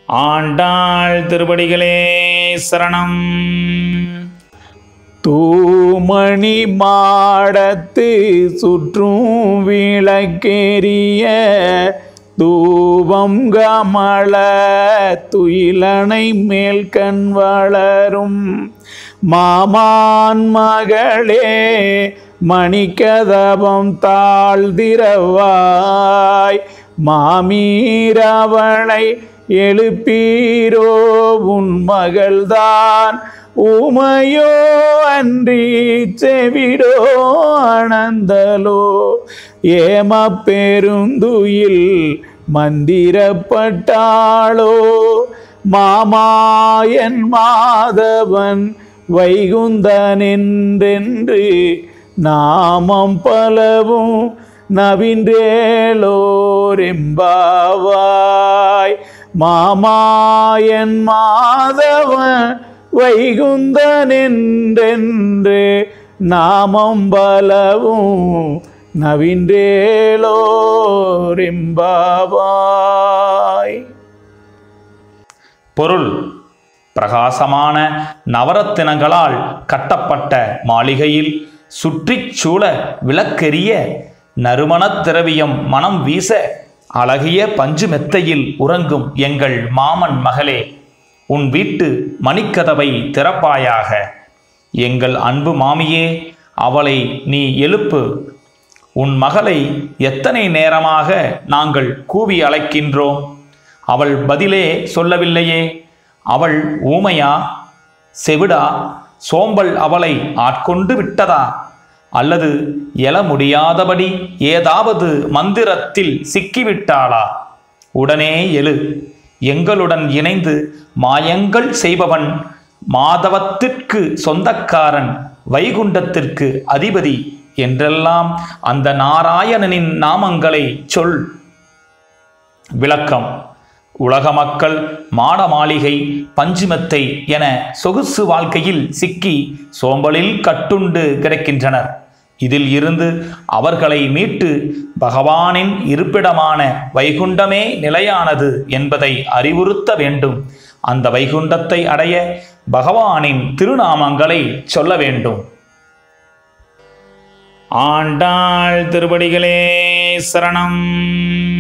ஆண்டாள் திருப்படிகளே சரணம். தூமணி மாடத்து சுற்றும் விளக்கேறிய தூபம் கமல துயிலனை மேல் கண் வளரும் மாமான் மகளே மணிக்கதபம் தாழ்திரவாய் மாமீரவளை எழுப்பீரோ உன் மகள்தான் உமையோ அன்றி செவிடோ அனந்தலோ ஏம பெருந்துயில் மந்திரப்பட்டாளோ மாமாயன் மாதவன் வைகுந்தனென்றென்று நாமம் பலவும் நவின்றேலோரெம்பாவாய் மாமாயன் மாதவன் வைகுந்தனென்றென்று நாமம் பலவும் நவின்றேலோரெம்பாவாய். பொருள்: பிரகாசமான நவரத்தினங்களால் கட்டப்பட்ட மாளிகையில் சுற்றிச் சூழ விளக்கெரிய நறுமணத் திரவியம் மனம் வீச அழகிய பஞ்சு மெத்தையில் உறங்கும் எங்கள் மாமன் மகளே, உன் வீட்டு மணிக்கதவை திறப்பாயாக. எங்கள் அன்பு மாமியே, அவளை நீ எழுப்பு. உன் மகளை எத்தனை நேரமாக நாங்கள் கூவி அழைக்கின்றோம், அவள் பதிலே சொல்லவில்லையே. அவள் ஊமையா, செவிடா, சோம்பல் அவளை ஆட்கொண்டு விட்டதா, அல்லது எழ முடியாதபடி ஏதாவது மந்திரத்தில் சிக்கிவிட்டாளா? உடனே எழு. எங்களுடன் இணைந்து மாயங்கள் செய்பவன், மாதவத்திற்கு சொந்தக்காரன், வைகுண்டத்திற்கு அதிபதி என்றெல்லாம் அந்த நாராயணனின் நாமங்களை சொல். விளக்கம்: உலக மக்கள் மாட மாளிகை, பஞ்சுமெத்தை என சொகுசு வாழ்க்கையில் சிக்கி சோம்பலில் கட்டுண்டு கிடக்கின்றனர். இதில் இருந்து அவர்களை மீட்டு பகவானின் இருப்பிடமான வைகுண்டமே நிலையானது என்பதை அறிவுறுத்த வேண்டும். அந்த வைகுண்டத்தை அடைய பகவானின் திருநாமங்களை சொல்ல வேண்டும். ஆண்டாள் திருப்படிகளே சரணம்.